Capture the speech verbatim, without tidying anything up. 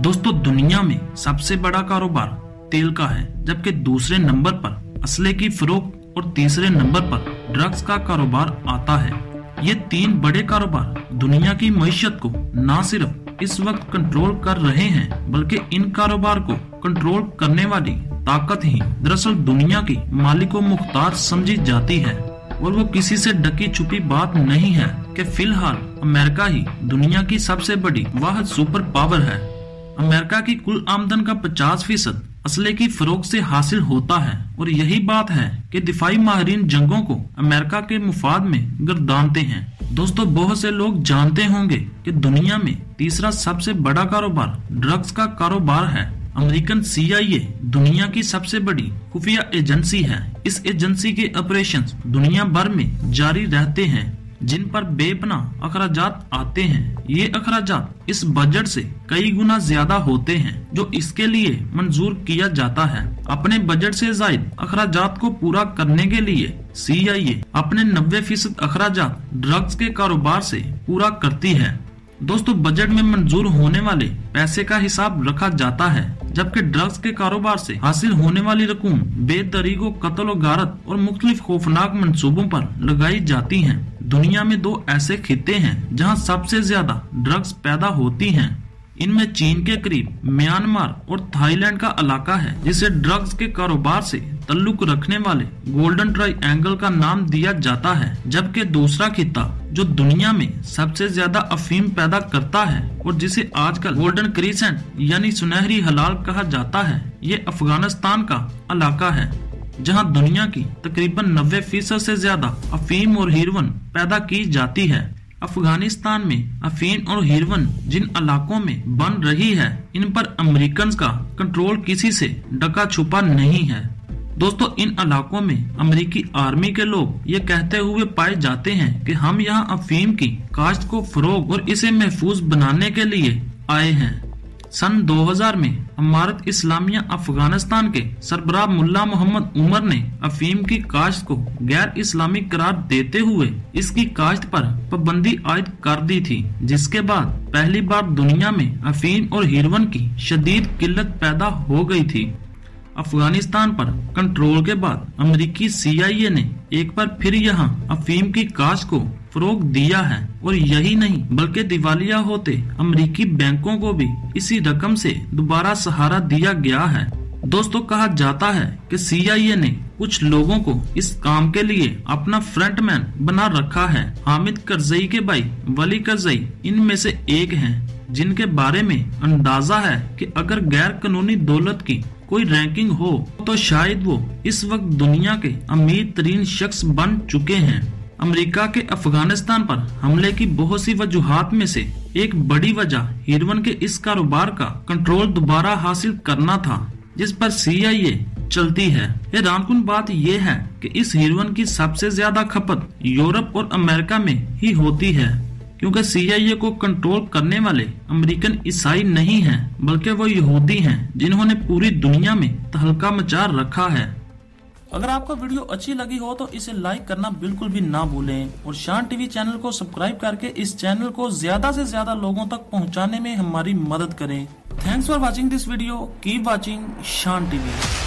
दोस्तों दुनिया में सबसे बड़ा कारोबार तेल का है, जबकि दूसरे नंबर पर असले की फरोख्त और तीसरे नंबर पर ड्रग्स का कारोबार आता है। ये तीन बड़े कारोबार दुनिया की मईशत को न सिर्फ इस वक्त कंट्रोल कर रहे हैं, बल्कि इन कारोबार को कंट्रोल करने वाली ताकत ही दरअसल दुनिया की मालिक व मुख्तार समझी जाती है। और वो किसी से ढकी छुपी बात नहीं है कि फिलहाल अमेरिका ही दुनिया की सबसे बड़ी वाहिद सुपर पावर है। अमेरिका की कुल आमदन का पचास फीसद असले की फरोख्त से हासिल होता है और यही बात है कि दिफाई माहिरीन जंगों को अमेरिका के मुफाद में गर्दानते हैं। दोस्तों बहुत से लोग जानते होंगे कि दुनिया में तीसरा सबसे बड़ा कारोबार ड्रग्स का कारोबार है। अमेरिकन सी आई ए दुनिया की सबसे बड़ी खुफिया एजेंसी है। इस एजेंसी के ऑपरेशंस दुनिया भर में जारी रहते हैं, जिन पर बेपनाह अखराजात आते हैं। ये अखराजात इस बजट से कई गुना ज्यादा होते हैं जो इसके लिए मंजूर किया जाता है। अपने बजट से जायद अखराजात को पूरा करने के लिए सी आई ए अपने नब्बे फीसद अखराजात ड्रग्स के कारोबार से पूरा करती है। दोस्तों बजट में मंजूर होने वाले पैसे का हिसाब रखा जाता है, जबकि ड्रग्स के कारोबार से हासिल होने वाली रकूम बेतरीको कत्ल और गारत और मुख्तलिफ खौफनाक मंसूबों पर लगाई जाती हैं। दुनिया में दो ऐसे खित्ते हैं जहां सबसे ज्यादा ड्रग्स पैदा होती हैं। इनमें चीन के करीब म्यांमार और थाईलैंड का इलाका है, जिसे ड्रग्स के कारोबार से ताल्लुक रखने वाले गोल्डन ट्रायंगल का नाम दिया जाता है। जबकि दूसरा खित्ता जो दुनिया में सबसे ज्यादा अफीम पैदा करता है और जिसे आजकल गोल्डन क्रीसेंट यानी सुनहरी हलाल कहा जाता है, ये अफगानिस्तान का इलाका है, जहां दुनिया की तकरीबन नब्बे फीसद से ज्यादा अफीम और हेरोइन पैदा की जाती है। अफगानिस्तान में अफीम और हेरोइन जिन इलाकों में बन रही है, इन पर अमेरिकन का कंट्रोल किसी से ढका छुपा नहीं है। दोस्तों इन इलाकों में अमेरिकी आर्मी के लोग ये कहते हुए पाए जाते हैं कि हम यहाँ अफीम की काश्त को फरोग और इसे महफूज बनाने के लिए आए हैं। सन दो हज़ार में अमारत इस्लामिया अफगानिस्तान के सरबराह मुल्ला मोहम्मद उमर ने अफीम की काश्त को गैर इस्लामी करार देते हुए इसकी काश्त पर पाबंदी आयद कर दी थी, जिसके बाद पहली बार दुनिया में अफीम और हेरोइन की शदीद किल्लत पैदा हो गई थी। अफगानिस्तान पर कंट्रोल के बाद अमेरिकी सी आई ए ने एक बार फिर यहाँ अफीम की काश्त को फरोग दिया है और यही नहीं बल्कि दिवालिया होते अमेरिकी बैंकों को भी इसी रकम से दोबारा सहारा दिया गया है। दोस्तों कहा जाता है कि सी आई ए ने कुछ लोगों को इस काम के लिए अपना फ्रंटमैन बना रखा है। हामिद करजई के भाई वली करजई इनमें से एक हैं, जिनके बारे में अंदाजा है कि अगर गैर कानूनी दौलत की कोई रैंकिंग हो तो शायद वो इस वक्त दुनिया के अमीर तरीन शख्स बन चुके हैं। अमेरिका के अफगानिस्तान पर हमले की बहुत सी वजूहात में से एक बड़ी वजह हेरोइन के इस कारोबार का कंट्रोल दोबारा हासिल करना था, जिस पर सी आई ए चलती है। हैरानकुन बात यह है कि इस हेरोइन की सबसे ज्यादा खपत यूरोप और अमेरिका में ही होती है, क्योंकि सी आई ए को कंट्रोल करने वाले अमेरिकन ईसाई नहीं हैं, बल्कि वो यहूदी हैं जिन्होंने पूरी दुनिया में तहलका मचा रखा है। अगर आपको वीडियो अच्छी लगी हो तो इसे लाइक करना बिल्कुल भी ना भूलें और शान टीवी चैनल को सब्सक्राइब करके इस चैनल को ज्यादा से ज्यादा लोगों तक पहुंचाने में हमारी मदद करें। Thanks for watching this video. Keep watching Shan TV.